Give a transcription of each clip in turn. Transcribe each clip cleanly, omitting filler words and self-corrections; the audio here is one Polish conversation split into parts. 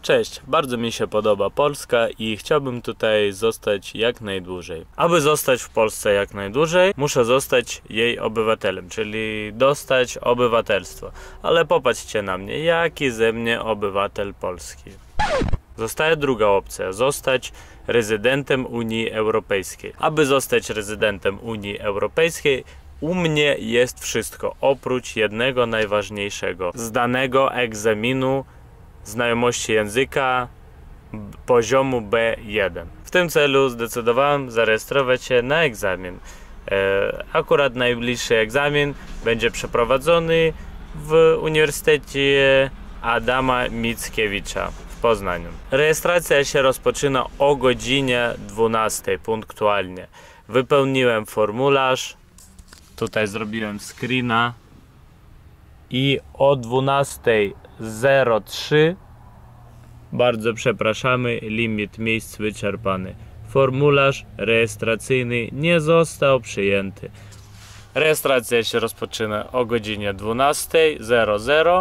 Cześć, bardzo mi się podoba Polska i chciałbym tutaj zostać jak najdłużej. Aby zostać w Polsce jak najdłużej, muszę zostać jej obywatelem, czyli dostać obywatelstwo. Ale popatrzcie na mnie, jaki ze mnie obywatel Polski. Zostaje druga opcja, zostać rezydentem Unii Europejskiej. Aby zostać rezydentem Unii Europejskiej, u mnie jest wszystko, oprócz jednego najważniejszego. Zdanego egzaminu znajomości języka poziomu B1. W tym celu zdecydowałem zarejestrować się na egzamin. Akurat najbliższy egzamin będzie przeprowadzony w Uniwersytecie Adama Mickiewicza w Poznaniu. Rejestracja się rozpoczyna o godzinie 12 punktualnie. Wypełniłem formularz, tutaj zrobiłem screena i o 12:03 bardzo przepraszamy, limit miejsc wyczerpany. Formularz rejestracyjny nie został przyjęty. Rejestracja się rozpoczyna o godzinie 12:00.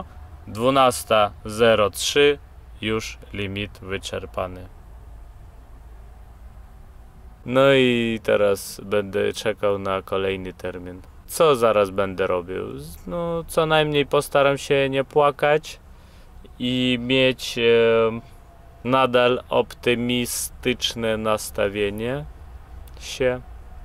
12:03 już limit wyczerpany. No i teraz będę czekał na kolejny termin. Co zaraz będę robił? No, co najmniej postaram się nie płakać i mieć nadal optymistyczne nastawienie się.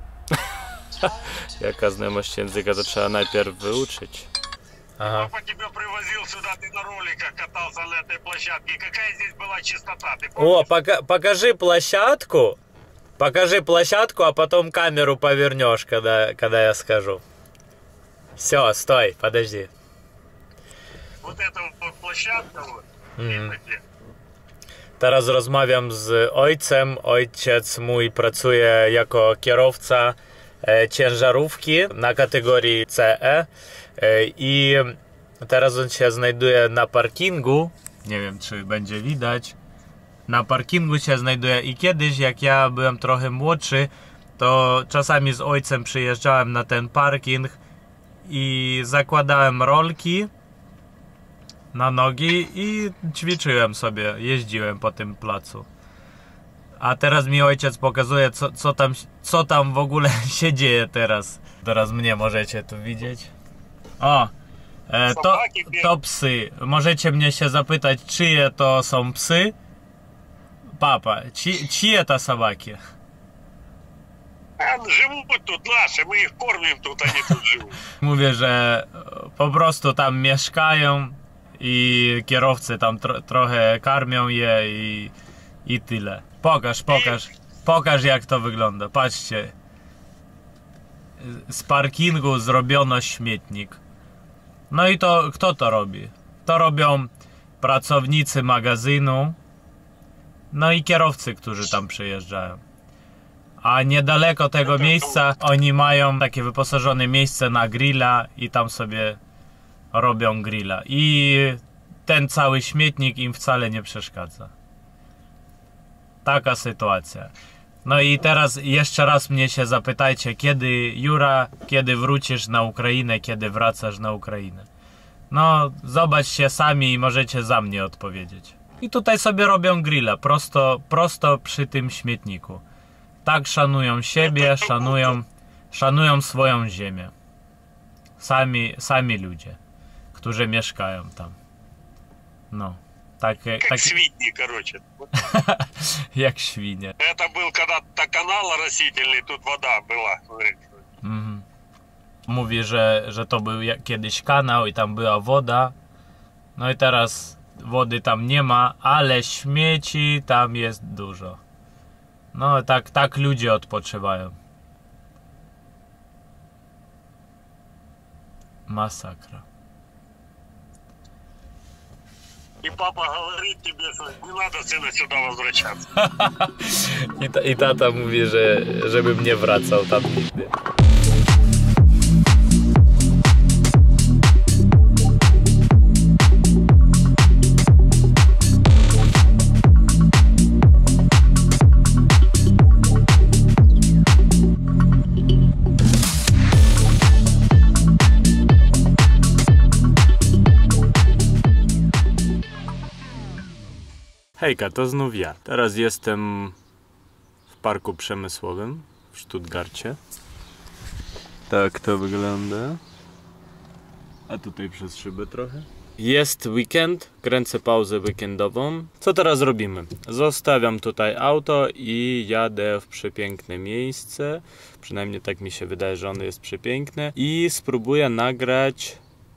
Jaka znajomość języka, to trzeba najpierw wyuczyć. Ага. Папа тебя привозил сюда, ты на роликах катался на этой площадке. Какая здесь была чистота, ты помнишь? О, покажи площадку. Покажи площадку, а потом камеру повернешь, когда я скажу. Все, стой, подожди. Вот эта вот площадка вот. Teraz rozmawiam z ojcem. Ojciec mój pracuje jako kierowca ciężarówki na kategorii CE i teraz on się znajduje na parkingu. Nie wiem, czy będzie widać. Na parkingu się znajduje i kiedyś, jak ja byłem trochę młodszy, to czasami z ojcem przyjeżdżałem na ten parking i zakładałem rolki na nogi i ćwiczyłem sobie, jeździłem po tym placu. A teraz mi ojciec pokazuje, co tam w ogóle się dzieje teraz. Teraz mnie możecie tu widzieć. O, to psy. Możecie mnie się zapytać, czyje to są psy? Papa, чьи это собаки? Живут тут наши, мы их кормим тут, они тут живут. Mówię, że po prostu tam mieszkają i kierowcy tam trochę karmią je i tyle. Pokaż jak to wygląda. Patrzcie. Z parkingu zrobiono śmietnik. No i to kto to robi? To robią pracownicy magazynu. No i kierowcy, którzy tam przyjeżdżają. A niedaleko tego miejsca oni mają takie wyposażone miejsce na grilla i tam sobie robią grilla. I ten cały śmietnik im wcale nie przeszkadza. Taka sytuacja. No i teraz jeszcze raz mnie się zapytajcie, kiedy wrócisz na Ukrainę, kiedy wracasz na Ukrainę? No, zobaczcie sami i możecie za mnie odpowiedzieć. I tutaj sobie robią grilla, prosto przy tym śmietniku. Tak szanują siebie, szanują swoją ziemię. Sami ludzie, którzy mieszkają tam. No. Как свиньи, короче. Jak świnie. Это был когда-то канал растительный, тут вода была. Mówi, że to był kiedyś kanał i tam była woda. No i teraz wody tam nie ma, ale śmieci tam jest dużo. No tak ludzie odpoczywają. Masakra. И папа говорит тебе, что не надо сына сюда возвращаться. I tata mówi, żebym nie wracał tam nigdy. Hejka, to znów ja. Teraz jestem w parku przemysłowym w Stuttgarcie. Tak to wygląda. A tutaj przez szybę trochę. Jest weekend, kręcę pauzę weekendową. Co teraz robimy? Zostawiam tutaj auto i jadę w przepiękne miejsce. Przynajmniej tak mi się wydaje, że ono jest przepiękne. I spróbuję nagrać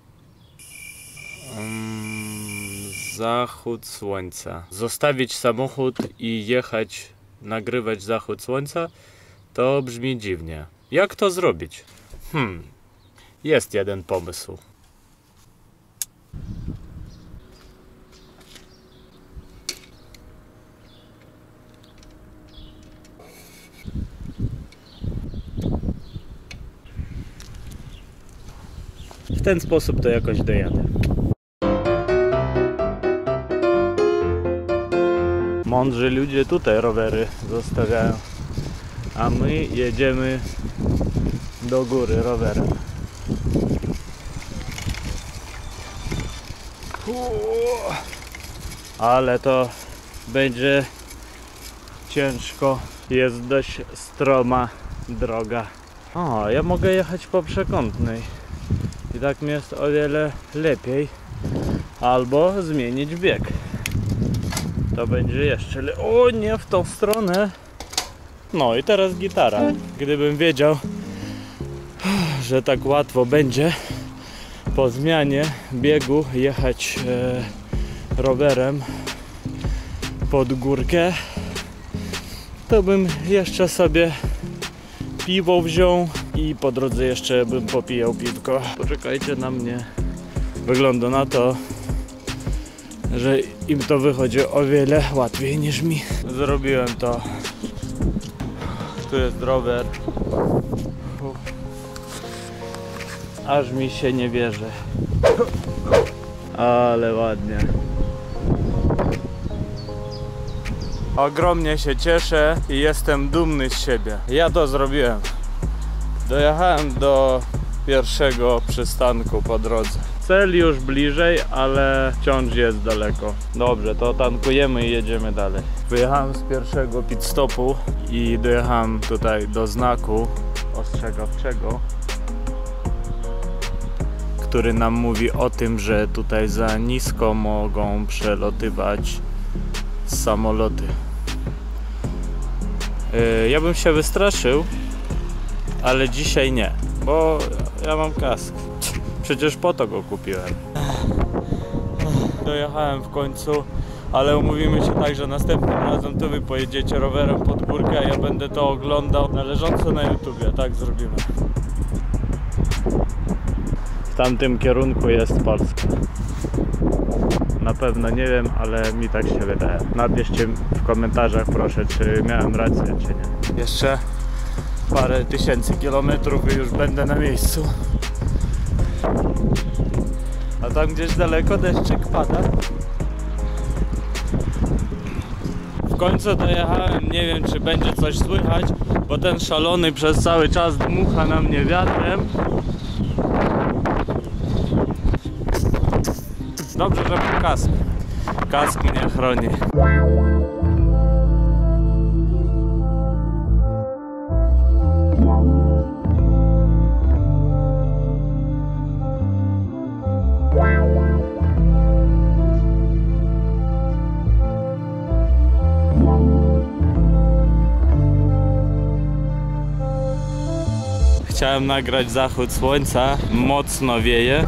zachód słońca. Zostawić samochód i jechać, nagrywać zachód słońca, to brzmi dziwnie. Jak to zrobić? Jest jeden pomysł. W ten sposób to jakoś dojadę. Mądrzy ludzie tutaj rowery zostawiają, a my jedziemy do góry rowerem. Ale to będzie ciężko, jest dość stroma droga. O, ja mogę jechać po przekątnej i tak mi jest o wiele lepiej, albo zmienić bieg. To będzie jeszcze o, nie w tą stronę. No i teraz gitara. Gdybym wiedział, że tak łatwo będzie po zmianie biegu jechać rowerem pod górkę, to bym jeszcze sobie piwo wziął i po drodze jeszcze bym popijał piwko. Poczekajcie na mnie. Wygląda na to, że im to wychodzi o wiele łatwiej niż mi. Zrobiłem to. Tu jest rower. Aż mi się nie wierzy. Ale ładnie. Ogromnie się cieszę i jestem dumny z siebie. Ja to zrobiłem. Dojechałem do pierwszego przystanku po drodze. Cel już bliżej, ale wciąż jest daleko. Dobrze, to tankujemy i jedziemy dalej. Wyjechałem z pierwszego pit stopu i dojechałem tutaj do znaku ostrzegawczego, który nam mówi o tym, że tutaj za nisko mogą przelatywać samoloty. Ja bym się wystraszył, ale dzisiaj nie, bo ja mam kask. Przecież po to go kupiłem. Dojechałem w końcu, ale umówimy się tak, że następnym razem to wy pojedziecie rowerem pod górkę, a ja będę to oglądał na leżąco na YouTubie. Tak zrobimy. W tamtym kierunku jest Polska. Na pewno nie wiem, ale mi tak się wydaje. Napiszcie w komentarzach proszę, czy miałem rację, czy nie. Jeszcze parę tysięcy kilometrów i już będę na miejscu. A tam gdzieś daleko deszczyk pada. W końcu dojechałem, nie wiem czy będzie coś słychać, bo ten szalony przez cały czas dmucha na mnie wiatrem. Dobrze, że mam kask. Kask mnie chroni. Chciałem nagrać zachód słońca, mocno wieje.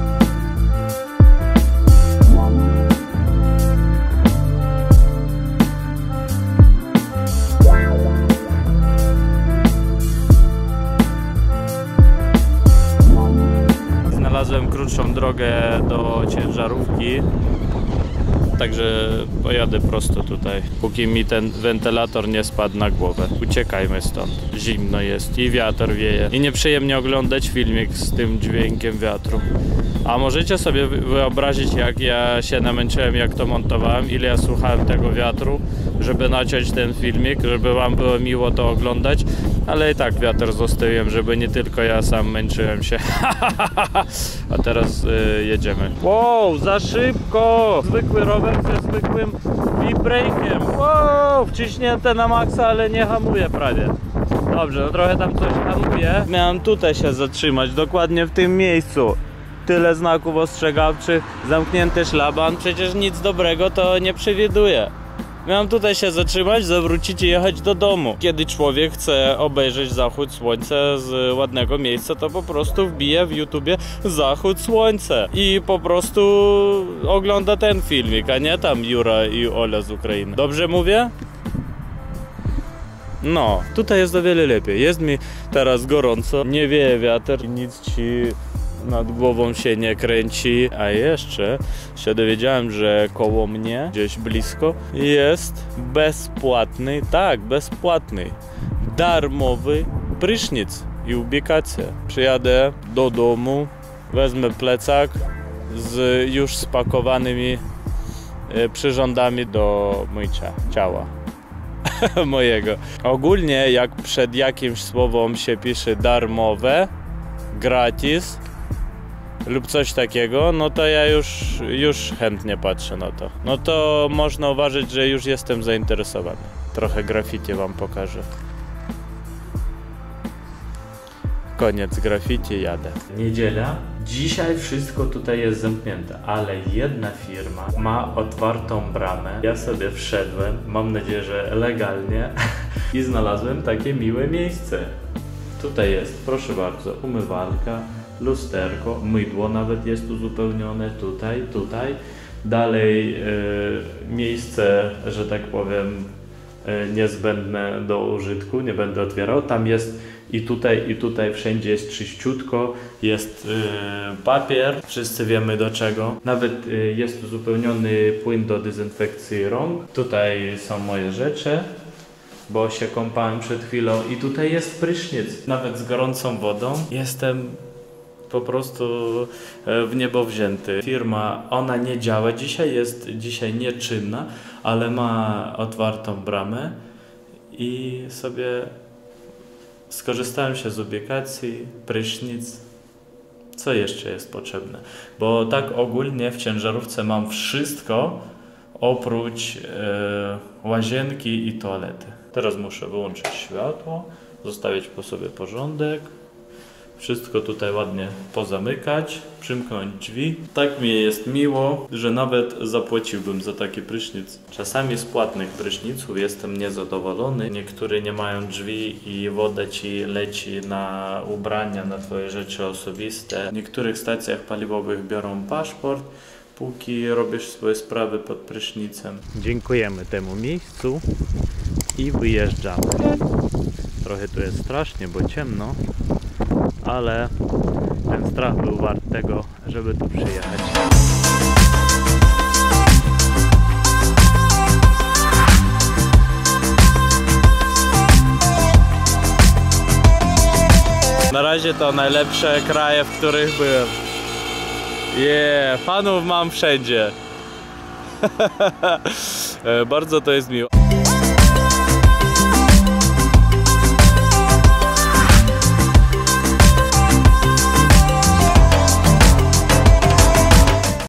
Znalazłem krótszą drogę do ciężarówki, także pojadę prosto tutaj, póki mi ten wentylator nie spadł na głowę. Uciekajmy stąd. Zimno jest i wiatr wieje. I nieprzyjemnie oglądać filmik z tym dźwiękiem wiatru. A możecie sobie wyobrazić, jak ja się namęczyłem, jak to montowałem, ile ja słuchałem tego wiatru, żeby naciąć ten filmik, żeby wam było miło to oglądać. Ale i tak wiatr zostawiłem, żeby nie tylko ja sam męczyłem się. A teraz jedziemy. Wow, za szybko! Zwykły rower ze zwykłym V-brake'iem. Wow, wciśnięte na maksa, ale nie hamuje prawie. Dobrze, no trochę tam coś hamuje. Miałem tutaj się zatrzymać, dokładnie w tym miejscu. Tyle znaków ostrzegawczych, zamknięty szlaban. Przecież nic dobrego to nie przewiduje. Miałem tutaj się zatrzymać, zawrócić i jechać do domu. Kiedy człowiek chce obejrzeć zachód słońca z ładnego miejsca, to po prostu wbija w YouTubie zachód słońca i po prostu ogląda ten filmik, a nie tam Jura i Ola z Ukrainy. Dobrze mówię? No, tutaj jest o wiele lepiej. Jest mi teraz gorąco, nie wieje wiatr, nic ci nad głową się nie kręci. A jeszcze się dowiedziałem, że koło mnie, gdzieś blisko, jest bezpłatny, tak, bezpłatny, darmowy prysznic i ubikacja. Przyjadę do domu, wezmę plecak z już spakowanymi przyrządami do mycia ciała mojego. Ogólnie jak przed jakimś słowem się pisze darmowe, gratis lub coś takiego, no to ja już chętnie patrzę na to. No to można uważać, że już jestem zainteresowany. Trochę graffiti wam pokażę. Koniec graffiti, jadę. Niedziela. Dzisiaj wszystko tutaj jest zamknięte, ale jedna firma ma otwartą bramę. Ja sobie wszedłem, mam nadzieję, że legalnie i znalazłem takie miłe miejsce. Tutaj jest, proszę bardzo, umywalka, lusterko, mydło nawet jest uzupełnione, tutaj. Dalej miejsce, że tak powiem, niezbędne do użytku, nie będę otwierał. Tam jest i tutaj wszędzie jest czyściutko, jest papier, wszyscy wiemy do czego. Nawet jest uzupełniony płyn do dezynfekcji rąk. Tutaj są moje rzeczy, bo się kąpałem przed chwilą i tutaj jest prysznic. Nawet z gorącą wodą jestem po prostu w niebo wzięty. Firma, ona nie działa dzisiaj, jest dzisiaj nieczynna, ale ma otwartą bramę i sobie skorzystałem się z ubikacji, prysznic. Co jeszcze jest potrzebne? Bo tak ogólnie w ciężarówce mam wszystko oprócz łazienki i toalety. Teraz muszę wyłączyć światło, zostawić po sobie porządek. Wszystko tutaj ładnie pozamykać, przymknąć drzwi. Tak mi jest miło, że nawet zapłaciłbym za taki prysznic. Czasami z płatnych pryszniców jestem niezadowolony. Niektóre nie mają drzwi i woda ci leci na ubrania, na twoje rzeczy osobiste. W niektórych stacjach paliwowych biorą paszport, póki robisz swoje sprawy pod prysznicem. Dziękujemy temu miejscu i wyjeżdżamy. Trochę tu jest strasznie, bo ciemno, ale ten strach był wart tego, żeby tu przyjechać. Na razie to najlepsze kraje, w których byłem. Fanów mam wszędzie. Bardzo to jest miło.